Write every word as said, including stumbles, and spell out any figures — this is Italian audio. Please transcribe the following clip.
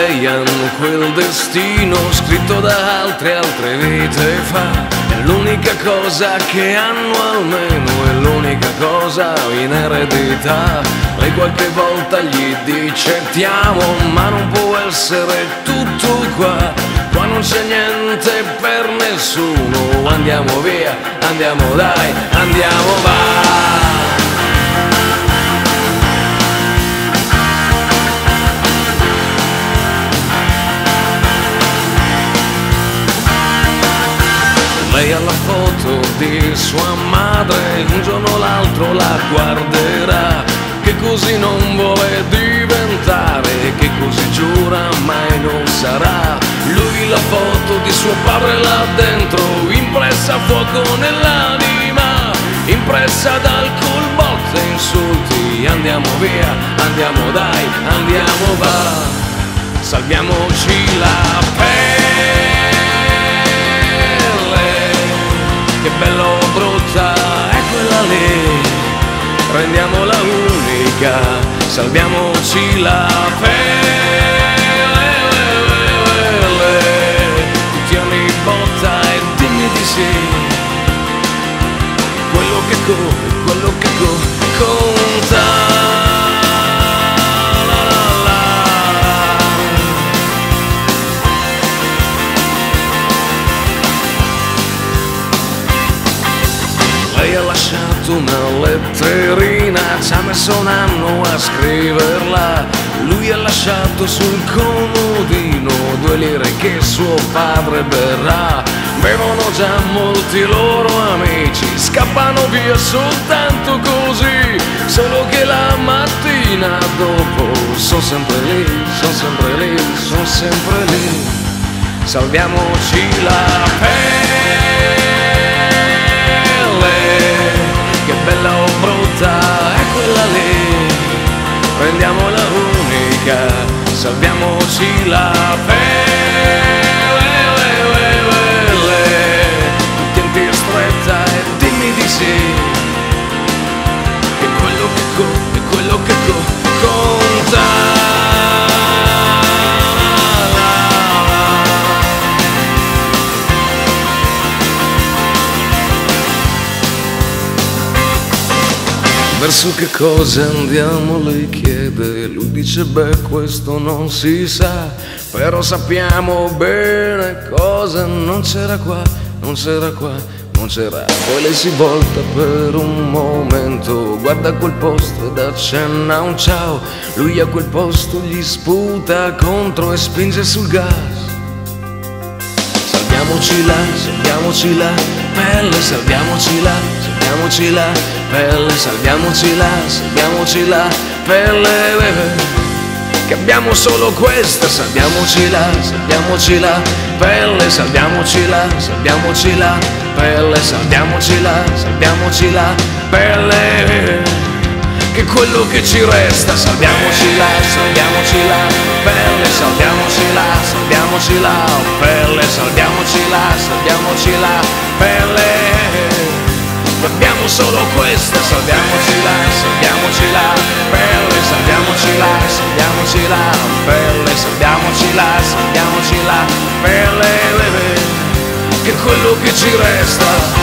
lei hanno quel destino scritto da altre altre vite fa. È l'unica cosa che hanno almeno, è l'unica cosa in eredità. Lei qualche volta gli dice ti amo, ma non può essere tutto qua. Qua non c'è niente per nessuno, andiamo via, andiamo dai, andiamo va. Lei ha la foto di sua madre, un giorno o l'altro la guarderà, che così non vuole diventare, che così giura mai non sarà. Lui la foto di suo padre là dentro, impressa a fuoco nell'anima, impressa da alcol, botte e insulti. Andiamo via, andiamo dai, andiamo va, salviamoci la pelle. Che bella o brutta è quella lì, rendiamola unica, salviamoci la pelle. Tieni botta e dimmi di sì, quello che corre, quello che co- conta. Lei ha lasciato una letterina, ci ha messo un anno a scriverla. Lui ha lasciato sul comodino due lire che suo padre berrà. Bevono già molti loro amici, scappano via soltanto così, solo che la mattina dopo sono sempre lì, sono sempre lì, sono sempre lì. Salviamoci la pelle. Che bella o brutta è quella lì, rendiamola unica, salviamoci la pelle. Tienti stretta e dimmi di sì, che quello che co- è quello che co- conta. Verso che cosa andiamo, lei chiede, lui dice beh questo non si sa, però sappiamo bene cosa non c'era qua, non c'era qua, non c'era. Poi lei si volta per un momento, guarda quel posto ed accenna un ciao, lui a quel posto gli sputa contro e spinge sul gas. Salviamoci là, salviamoci là, pelle, salviamoci là, salviamoci là, pelle, salviamoci là, salviamoci là, pelle, che abbiamo solo questa, salviamoci là, salviamoci là, pelle, salviamoci là, salviamoci là, pelle, salviamoci là, salviamoci là, pelle, che quello che ci resta, salviamoci là, salviamoci là, pelle, salviamoci là, salviamoci là, pelle, salviamoci là, salviamoci là, pelle. Abbiamo solo questa, salviamoci là, salviamoci là, pelle, salviamoci là, salviamoci là, pelle, salviamoci là, salviamoci là, pelle, che quello che ci resta.